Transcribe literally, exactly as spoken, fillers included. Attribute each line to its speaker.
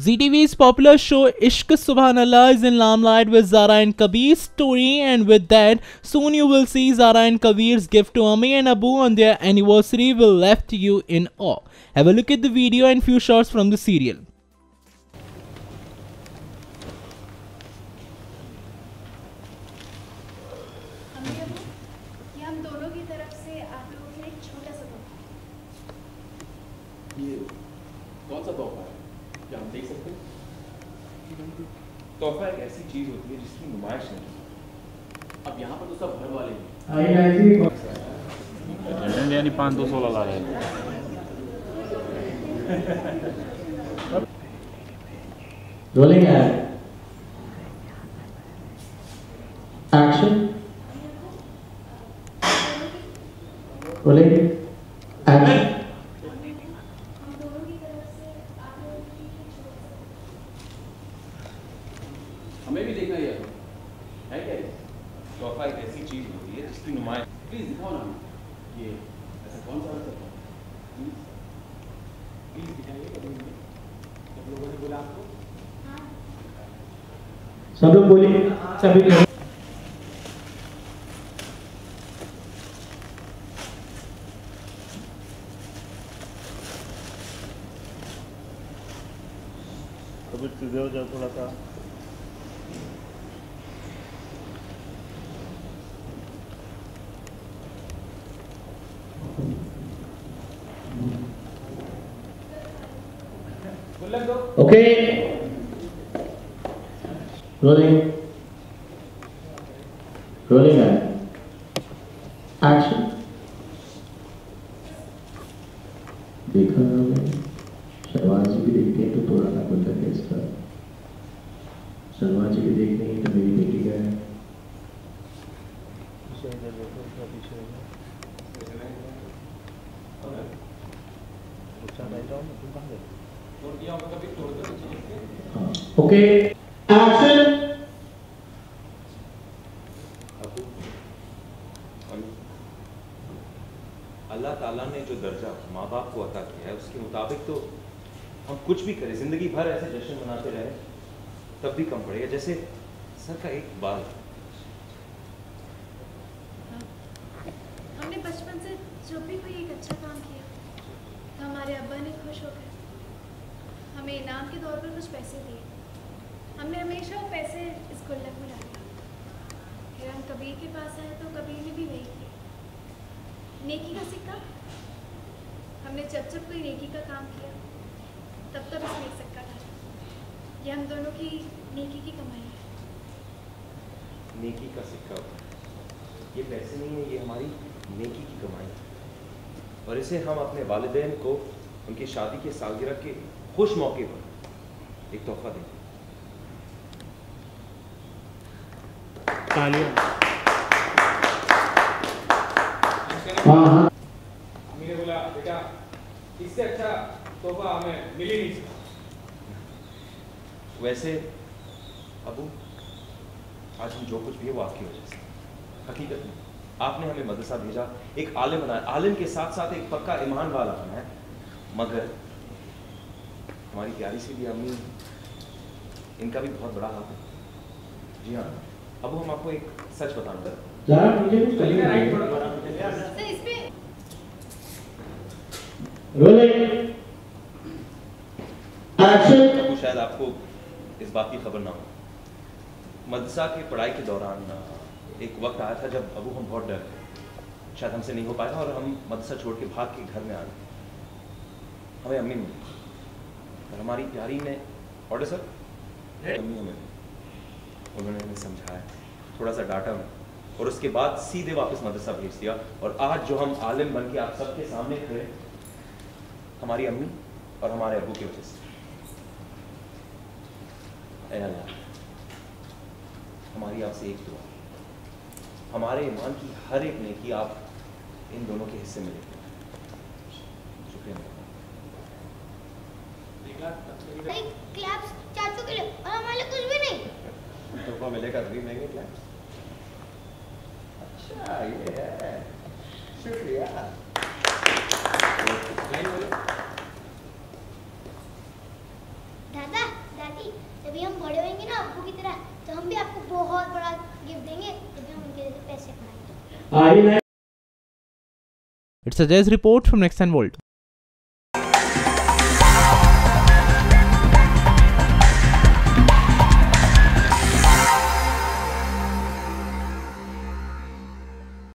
Speaker 1: Z T V's popular show Ishq Subhanallah is in limelight with Zara and Kabir's story, and with that, soon you will see Zara and Kabir's gift to Ami and Abu on their anniversary will left you in awe. Have a look at the video and few shots from the serial.
Speaker 2: हम दोनों की तरफ से आप लोगों के लिए एक छोटा सा तोहफा।
Speaker 3: ये कौन सा तोहफा है? क्या हम देख सकते हैं? तोहफा एक ऐसी चीज होती है जिसकी नुमाइश नहीं। अब यहाँ पर तो सब घर वाले हैं।
Speaker 4: यानी पाँच दो सोलह ला रहे हैं।
Speaker 5: Rolling ad. Action. Rolling. Action.
Speaker 3: हमें भी देखना है है क्या? तोहफा एक ऐसी चीज होती है जिसकी नुमाइश। प्लीज दिखाओ ना ये ऐसा कौन सा तोहफा? प्लीज दिखाइए। कभी जब लोगों ने बोला आपको
Speaker 5: सब लोग बोलिए। सभी लोग
Speaker 4: कभी सीधे हो जाओ थोड़ा सा।
Speaker 5: Okay. Rolling. Rolling ad. Action. देखा आपने? शहबाज जी भी देखते हैं तो थोड़ा ना बोलता है इसका। शहबाज जी भी देखते हैं तो मेरी बेटी का है। Okay action.
Speaker 3: अल्लाह ताला ने जो दर्जा माँ बाप को अता किया है उसके मुताबिक तो हम कुछ भी करें, जिंदगी भर ऐसे जश्न मनाते रहे तब भी कम पड़ेगा, जैसे सर का एक बाल।
Speaker 2: हमने बचपन से जब भी कोई एक अच्छा काम किया तो हमारे अब्बा ने खुश होकर हमें इनाम के तौर पर कुछ पैसे दिए। हमने हमेशा वो पैसे इस गुल्लक में डाले। फिर हम कबीर के पास आए तो कबीर ने भी वही किया। नेकी का सिक्का। हमने जब जब कोई नेकी का काम किया तब तब इसमें एक सिक्का डाला। ये हम दोनों की नेकी की कमाई है।
Speaker 3: नेकी का सिक्का, ये पैसे नहीं है, ये हमारी नेकी की कमाई है और इसे हम अपने वालिदैन को उनकी शादी के सालगिरह के खुश मौके पर एक तोहफा देंगे।
Speaker 6: अम्मी ने बोला बेटा इससे अच्छा तोहफा हमें मिल ही नहीं सकता।
Speaker 3: वैसे अबू, आज हम जो कुछ भी है वो आपकी वजह से। हकीकत में आपने हमें मदरसा भेजा, एक आलिम बनाया, आलिम के साथ साथ एक पक्का ईमान वाला बनाया, मगर हमारी प्यारी सी भी अम्मी, इनका भी बहुत बड़ा हाथ है। जी हाँ, अब हम आपको एक सच बताऊंगा। तो शायद आपको इस बात की खबर ना हो, मदरसा की पढ़ाई के दौरान एक वक्त आया था जब अबू हम बहुत डर गए, शायद हमसे नहीं हो पाया था और हम मदरसा छोड़ के भाग के घर में आ गए। हमें अम्मी मिली और हमारी प्यारी ने ऑर्डर सर अम्मी हमें उन्होंने हमें समझाया, थोड़ा सा डांटा में और उसके बाद सीधे वापस मदरसा भेज दिया। और आज जो हम आलिम बन के आप सबके सामने खड़े, हमारी अम्मी और हमारे अबू की वजह से। ऐ अल्लाह, हमारी आपसे एक दुआ, हमारे ईमान की हर एक नेकी आप इन दोनों के हिस्से में लेते हैं। शुक्रिया।
Speaker 7: क्लैप्स चाचू के लिए और हमारे लिए कुछ भी नहीं।
Speaker 3: तोहफा मिलेगा तभी महंगे क्लैप्स। अच्छा ये है, शुक्रिया।
Speaker 7: दादा
Speaker 1: It's a Jazz report from Next ten Volt.